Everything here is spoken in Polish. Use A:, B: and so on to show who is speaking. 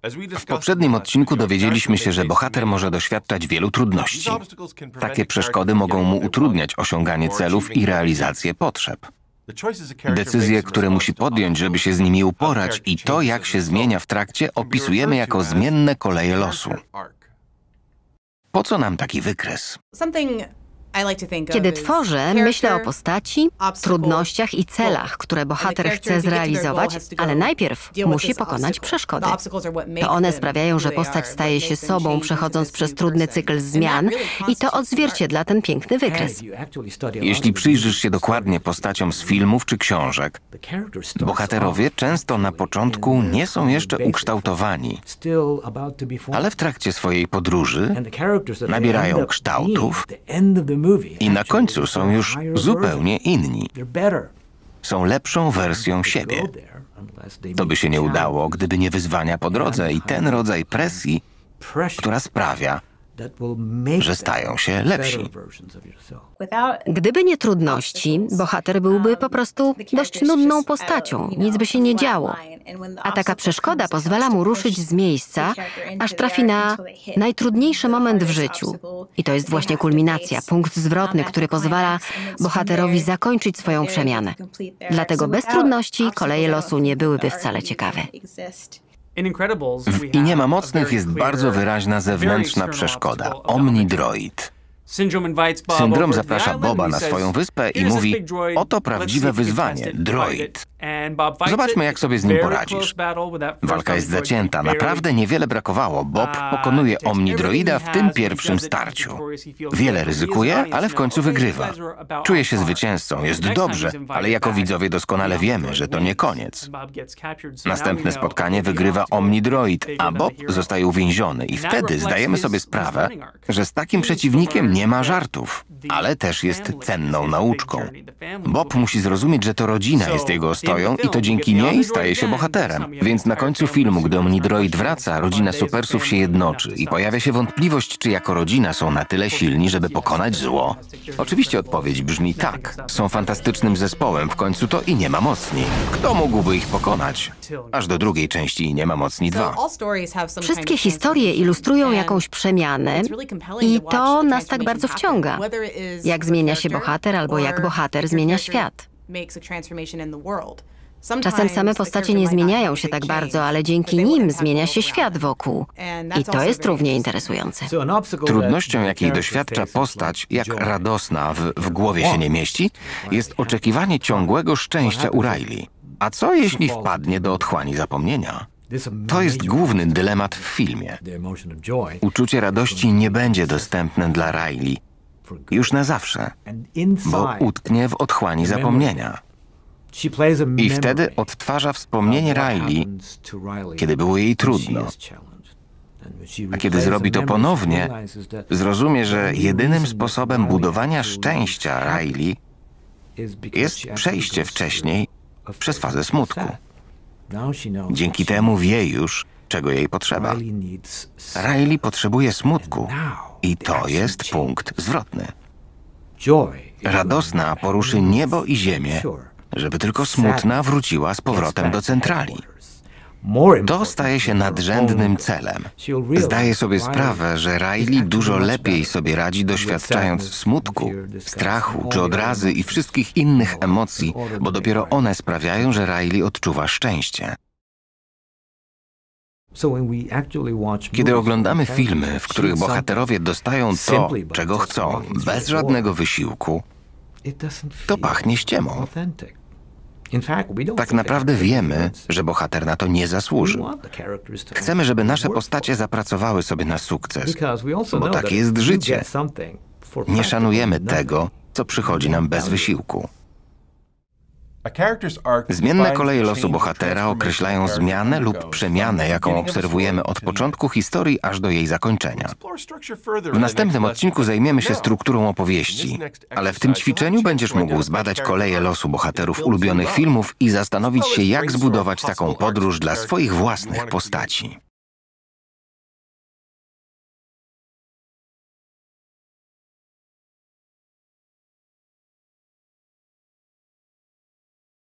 A: W poprzednim odcinku dowiedzieliśmy się, że bohater może doświadczać wielu trudności. Takie przeszkody mogą mu utrudniać osiąganie celów i realizację potrzeb. Decyzje, które musi podjąć, żeby się z nimi uporać, i to, jak się zmienia w trakcie, opisujemy jako zmienne koleje losu. Po co nam taki wykres?
B: Kiedy tworzę, myślę o postaci, trudnościach i celach, które bohater chce zrealizować, ale najpierw musi pokonać przeszkody. To one sprawiają, że postać staje się sobą, przechodząc przez trudny cykl zmian, i to odzwierciedla ten piękny wykres.
A: Jeśli przyjrzysz się dokładnie postaciom z filmów czy książek, bohaterowie często na początku nie są jeszcze ukształtowani, ale w trakcie swojej podróży nabierają kształtów i na końcu są już zupełnie inni. Są lepszą wersją siebie. To by się nie udało, gdyby nie wyzwania po drodze i ten rodzaj presji, która sprawia, że stają się lepsi.
B: Gdyby nie trudności, bohater byłby po prostu dość nudną postacią, nic by się nie działo. A taka przeszkoda pozwala mu ruszyć z miejsca, aż trafi na najtrudniejszy moment w życiu. I to jest właśnie kulminacja, punkt zwrotny, który pozwala bohaterowi zakończyć swoją przemianę. Dlatego bez trudności koleje losu nie byłyby wcale ciekawe.
A: W I nie ma mocnych jest bardzo wyraźna zewnętrzna przeszkoda – Omnidroid. Syndrom zaprasza Boba na swoją wyspę i mówi: oto prawdziwe wyzwanie, droid. Zobaczmy, jak sobie z nim poradzisz. Walka jest zacięta, naprawdę niewiele brakowało. Bob pokonuje Omnidroida w tym pierwszym starciu. Wiele ryzykuje, ale w końcu wygrywa. Czuje się zwycięzcą, jest dobrze, ale jako widzowie doskonale wiemy, że to nie koniec. Następne spotkanie wygrywa Omnidroid, a Bob zostaje uwięziony i wtedy zdajemy sobie sprawę, że z takim przeciwnikiem nie ma żartów, ale też jest cenną nauczką. Bob musi zrozumieć, że to rodzina jest jego ostoją i to dzięki niej staje się bohaterem. Więc na końcu filmu, gdy Omnidroid wraca, rodzina Supersów się jednoczy i pojawia się wątpliwość, czy jako rodzina są na tyle silni, żeby pokonać zło. Oczywiście odpowiedź brzmi tak. Są fantastycznym zespołem, w końcu to I nie ma mocni. Kto mógłby ich pokonać? Aż do drugiej części I nie ma mocni 2.
B: Wszystkie historie ilustrują jakąś przemianę i to nas tak bardzo wciąga. Jak zmienia się bohater albo jak bohater zmienia świat. Czasem same postacie nie zmieniają się tak bardzo, ale dzięki nim zmienia się świat wokół. I to jest równie interesujące.
A: Trudnością, jakiej doświadcza postać, jak radosna w głowie się nie mieści, jest oczekiwanie ciągłego szczęścia u Riley. A co jeśli wpadnie do otchłani zapomnienia? To jest główny dylemat w filmie. Uczucie radości nie będzie dostępne dla Riley już na zawsze, bo utknie w otchłani zapomnienia. I wtedy odtwarza wspomnienie Riley, kiedy było jej trudno. A kiedy zrobi to ponownie, zrozumie, że jedynym sposobem budowania szczęścia Riley jest przejście wcześniej przez fazę smutku. Dzięki temu wie już, czego jej potrzeba. Riley potrzebuje smutku i to jest punkt zwrotny. Radosna poruszy niebo i ziemię, żeby tylko smutna wróciła z powrotem do centrali. To staje się nadrzędnym celem. Zdaje sobie sprawę, że Riley dużo lepiej sobie radzi, doświadczając smutku, strachu czy odrazy i wszystkich innych emocji, bo dopiero one sprawiają, że Riley odczuwa szczęście. Kiedy oglądamy filmy, w których bohaterowie dostają to, czego chcą, bez żadnego wysiłku, to pachnie ściemą. Tak naprawdę wiemy, że bohater na to nie zasłużył. Chcemy, żeby nasze postacie zapracowały sobie na sukces, bo takie jest życie. Nie szanujemy tego, co przychodzi nam bez wysiłku. Zmienne koleje losu bohatera określają zmianę lub przemianę, jaką obserwujemy od początku historii aż do jej zakończenia. W następnym odcinku zajmiemy się strukturą opowieści, ale w tym ćwiczeniu będziesz mógł zbadać koleje losu bohaterów ulubionych filmów i zastanowić się, jak zbudować taką podróż dla swoich własnych postaci.